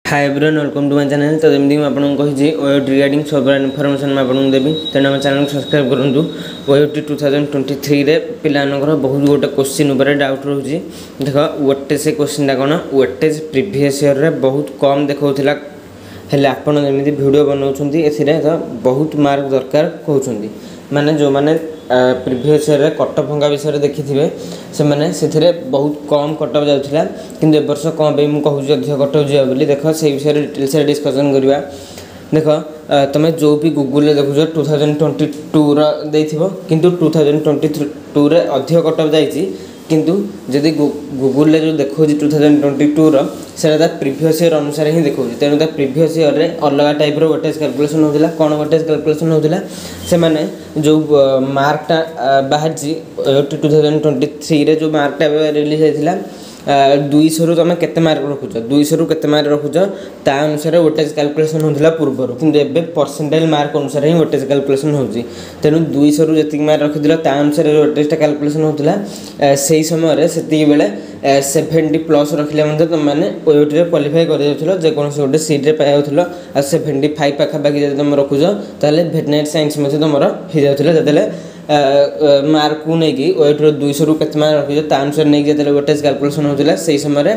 Hi everyone welcome to my channel. तो जमी मुझे कही ओयूटी रिगार्डिंग सब इनफॉरमेशन मैं आपको देवी तेणु आम चैनल को सब्सक्राइब करूँ। ओयूटी 2023 रे पिलानकर बहुत गोटे क्वेश्चन उपर डाउट रोचे। देख वेटेज से क्वेश्चन कौन वेटेज प्रीवियस ईयर रे बहुत कम देखा हेल्ले आपड़ जमी भिड बनाऊँच ए बहुत मार्क दरकार कहते माने जो मैंने प्रीवियस ईयर कटअफ भंगा विषय देखी से मैंने से बहुत कम कटअफ जाऊला कि वर्ष कौन पे मुझे कहूँ अधिक कटअफ जा देख से विषय डिटेल्स डिस्कसन करवा। देख तुम जो भी गूगल देखुच 2022 रही किंतु 2022 रे अधिक कटअफ जाइए किंतु जदि गूगल जो देखो 2022 से प्रीवियस ईयर अनुसार ही देखो तेणु प्रीवियस ईयर रे अलग टाइप वेटेज कैलकुलेशन होता कौन वेटेज कैलकुलेशन होता से माने जो मार्कटा बाहर 2023 रे जो मार्कटा रिलीज होता 200 रु तुम केते मार्क रखुच 200 रु केते मार्क रखुच ता अनुसार वेटेज कैलकुलेशन होता पूर्वर किंतु एबे परसेंटाइल मार्क अनुसार ही वेटेज कैलकुलेशन होची तेणु 200 रु जति मार्क रखिदिल ता अनुसार वेटेज कैलकुलेशन होता से समय से बेले 70 प्लस रखिले मतलब तुम मैंने ओयूटी रे क्वालिफाई कर जाउथलो जे कोन से गोटे सीट रे पाइ जाउथलो आ 75 पाखा पाखि जदि तुम रखुच ताले वेटनरी साइंस में तुम हो जाउथलो जदले मार्क को नहीं ओयूटी 200 रु केते मार्क रखिछ ता अनुसार नहीं जदले वेटेज कैलकुलेशन होता से समय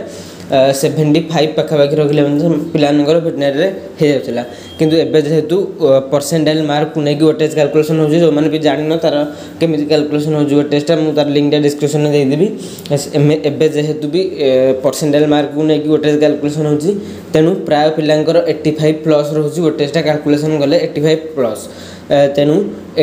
75 पाखापाखि रखिले पिलानकर वेटनरी रे हो जाउथला किंतु एबे जेहेतु परसेंटाइल मार्क को नहीं वेटेज कैलकुलेशन हो जो मैंने भी जान तार केमी कैलकुलेशन हो वेटेजटा मुझे तार लिंक डिस्क्रिप्शन में देदेवी एबे जेहेतु भी परसेंटाइल मार्क को नहीं वेटेज कैलकुलेशन हो तेणु प्राय पिलांकर 85 प्लस रोचे वेटेजटा कैलकुलेशन गले 85 प्लस तेणु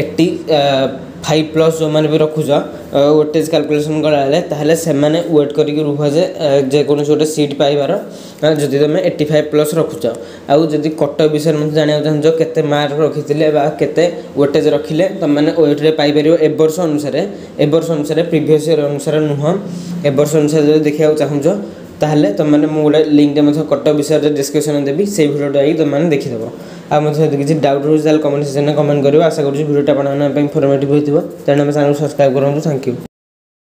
85 प्लस जो मैंने भी रखुच वेटेज कैलकुलेशन गलाले ताहले से माने वेट करके रुह जे कौन गोटे सीट पाइबार जदि तुम 85 प्लस रखुच आउ जदि कटअफ विषय में जाना चाहो केते मार्क रखी केते वेटेज रखिले तुम मैंने ओयूटी रे पाई परियो ए वर्ष अनुसार प्रीवियस ईयर अनुसार नुह ए वर्ष अनुसार जब देखा चाहूँ ताहले तुम मैंने गोटे लिंक कटअफ विषय डिस्कसन देवी से भिडियोटा आई तुम मैंने देखीदेव आ मतलब किसी डाउट रोचे कमेंट सेक्शन में कमेंट करो। आशा करूँ भिडियोटा आप इनफॉर्मेटिव होती तेणु चैनल सब्सक्राइब करूँ। Thank you.